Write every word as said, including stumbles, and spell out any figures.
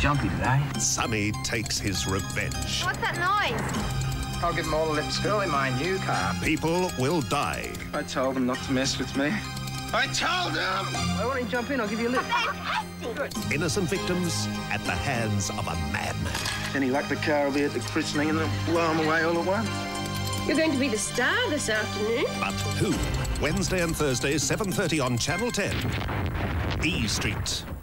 jumpy today. Sonny takes his revenge. What's that noise? I'll give them all a lift spill in my new car. People will die. I told them not to mess with me. I told them! Why don't you jump in? I'll give you a lift. Fantastic! Innocent victims at the hands of a madman. Any luck, the car will be at the christening and they'll blow them away all at once. You're going to be the star this afternoon. But who? Wednesday and Thursday, seven thirty on Channel ten. E Street.